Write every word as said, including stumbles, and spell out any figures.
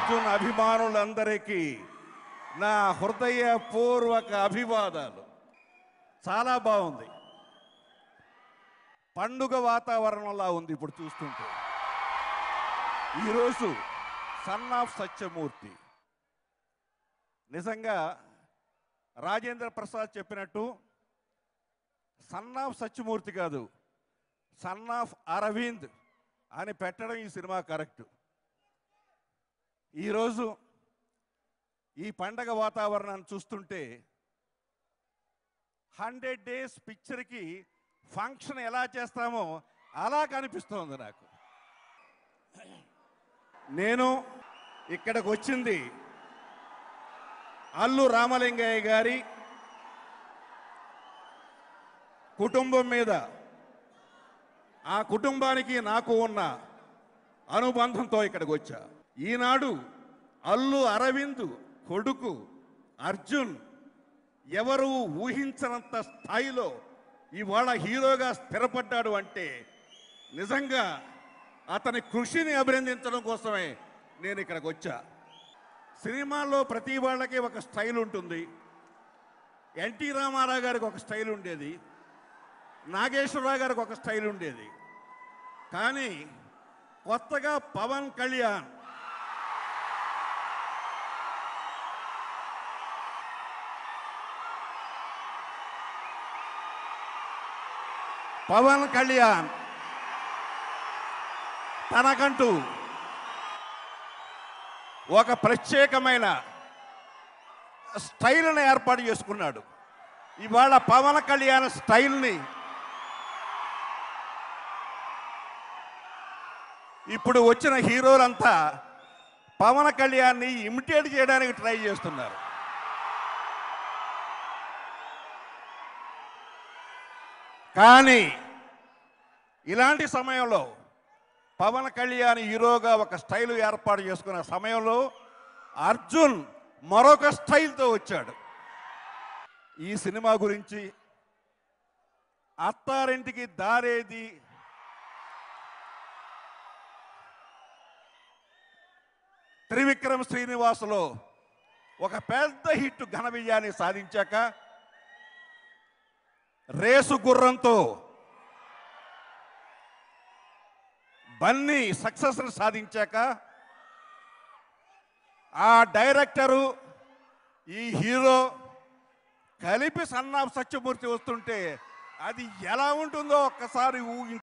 అర్జున్ అభిమానులందరికీ నా హృదయపూర్వక అభివాదాలు. చాలా బాగుంది, పండుగ వాతావరణంలా ఉంది ఇప్పుడు చూస్తుంటే. ఈరోజు సన్ ఆఫ్ సత్యమూర్తి, నిజంగా రాజేంద్ర ప్రసాద్ చెప్పినట్టు సన్ ఆఫ్ సత్యమూర్తి కాదు, సన్ ఆఫ్ అరవింద్ అని పెట్టడం ఈ సినిమా కరెక్ట్. ఈరోజు ఈ పండగ వాతావరణాన్ని చూస్తుంటే హండ్రెడ్ డేస్ పిక్చర్కి ఫంక్షన్ ఎలా చేస్తామో అలా కనిపిస్తోంది నాకు. నేను ఇక్కడికి వచ్చింది అల్లు రామలింగయ్య గారి కుటుంబం మీద, ఆ కుటుంబానికి నాకు ఉన్న అనుబంధంతో ఇక్కడికి వచ్చా. ఈనాడు అల్లు అరవింద్ కొడుకు అర్జున్ ఎవరు ఊహించనంత స్థాయిలో ఇవాళ హీరోగా స్థిరపడ్డాడు అంటే నిజంగా అతని కృషిని అభినందించడం కోసమే నేను ఇక్కడికి వచ్చా. సినిమాల్లో ప్రతి వాళ్ళకి ఒక స్టైల్ ఉంటుంది. ఎన్టీ రామారావు గారికి ఒక స్టైల్ ఉండేది, నాగేశ్వరరావు గారికి ఒక స్టైల్ ఉండేది. కానీ కొత్తగా పవన్ కళ్యాణ్ పవన్ కళ్యాణ్ తనకంటూ ఒక ప్రత్యేకమైన స్టైల్ని ఏర్పాటు చేసుకున్నాడు. ఇవాళ పవన్ కళ్యాణ్ స్టైల్ని ఇప్పుడు వచ్చిన హీరోలంతా పవన్ కళ్యాణ్ని ఇమిటేట్ చేయడానికి ట్రై చేస్తున్నారు. కానీ ఇలాంటి సమయంలో పవన్ కళ్యాణ్ హీరోగా ఒక స్టైల్ ఏర్పాటు చేసుకున్న సమయంలో అర్జున్ మరొక స్టైల్తో వచ్చాడు. ఈ సినిమా గురించి అత్తారింటికి దారేది, త్రివిక్రమ్ శ్రీనివాసులో ఒక పెద్ద హిట్ ఘన విజయాన్ని సాధించాక, రేసు గుర్రంతో బన్నీ సక్సెస్ సాధించాక, ఆ డైరెక్టరు ఈ హీరో కలిపి సన్ ఆఫ్ సత్యమూర్తి వస్తుంటే అది ఎలా ఉంటుందో ఒక్కసారి ఊహించు.